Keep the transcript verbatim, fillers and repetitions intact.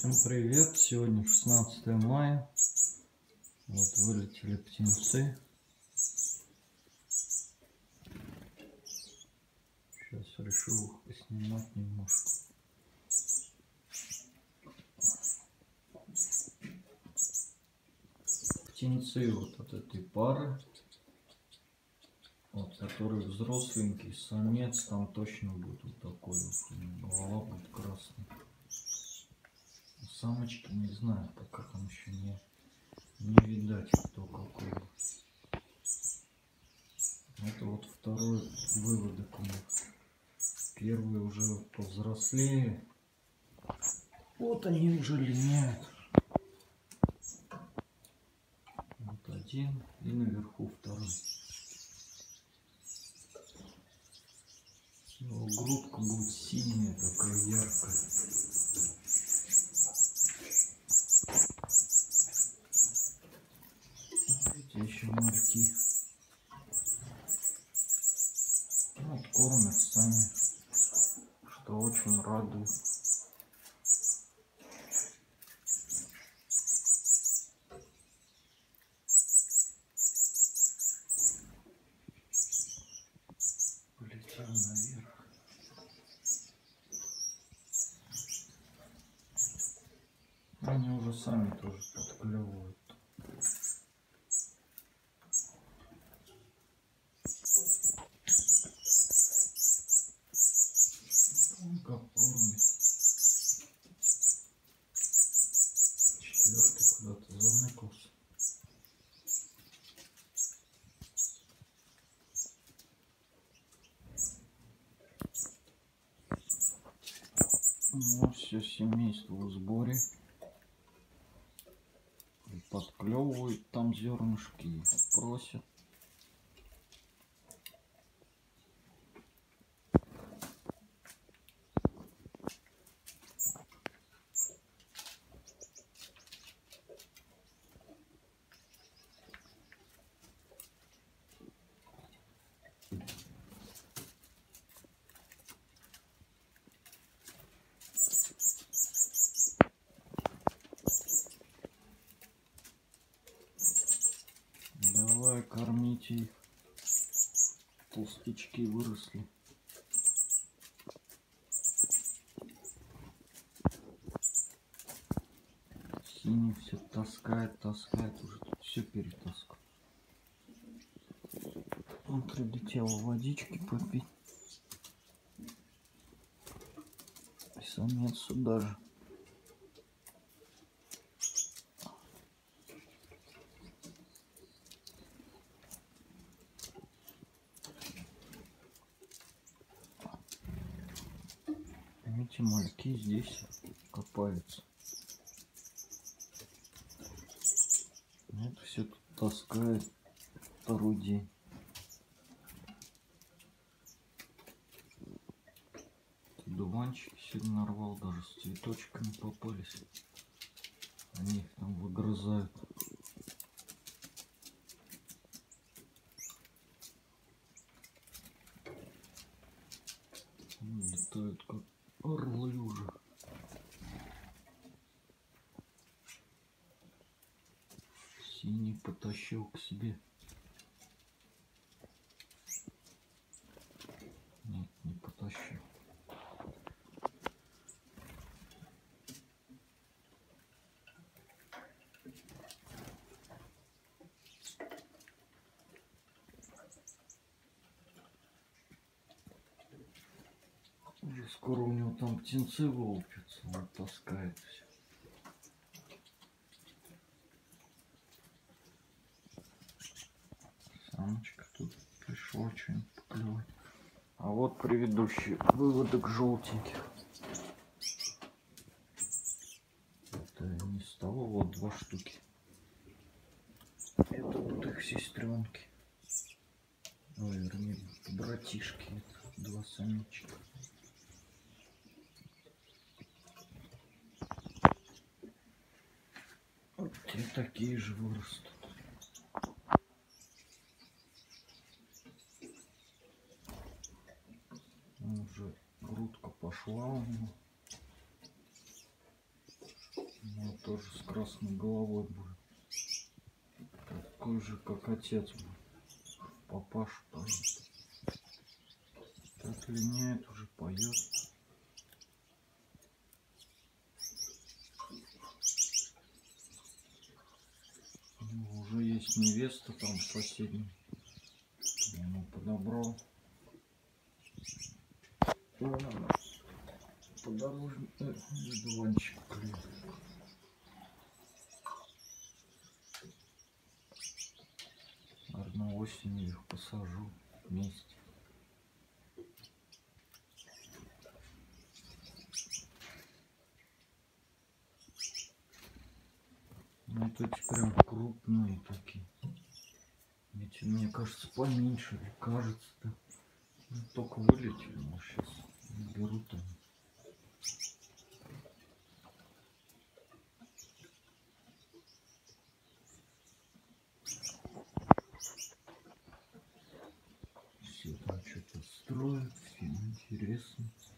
Всем привет! Сегодня шестнадцатое мая. Вот вылетели птенцы. Сейчас решил их поснимать немножко. Птенцы вот от этой пары. Вот, который взросленький самец, там точно будет вот такой вот, голова будет красная. Самочки не знаю, пока там еще не, не видать кто какой. Это вот второй выводок у них. Первый уже повзрослее. Вот они уже линяют. Вот один и наверху второй. Его грудка будет синяя, такая яркая. Эти еще мальки. Вот кормят сами, что очень радует. Полетел наверх. Они уже сами тоже подклевывают. Он как кормит. Четвертый куда-то заныкался. Ну, все семейство в сборе. Подклевывают там зернышки, просят. Давай кормите их. Толстячки выросли. Синий все таскает, таскает. Уже тут все перетаскал. Он прилетел водички попить. И самец сюда же. Эти мальки здесь копаются. Это все тут таскает второй день. Дуванчики сегодня нарвал, даже с цветочками попались. Они их там выгрызают. Летают как орлы уже. Синий потащил к себе. Нет, не потащил. Уже скоро у него там птенцы вылупятся, он таскает все. Самочка тут пришла что-нибудь поклевать. А вот предыдущий выводок желтеньких. Это не с того, вот два штуки. Это вот их сестренки. Ой, вернее, братишки. Это два самичка. Вот и такие же вырастут. Уже грудка пошла у него. красной головой будет. Такой же, как отец был. Папаша поет. Так линяет, уже поет. Ну, уже есть невеста там соседняя. Я ему подобрал. Подорожный э, дуванчик клеит. Наверное, осенью их посажу вместе. Ну, это эти прям крупные такие. Эти, мне кажется, поменьше. Кажется-то. Ну, только вылетели, но сейчас берут они. Все там что-то строят, всем интересно.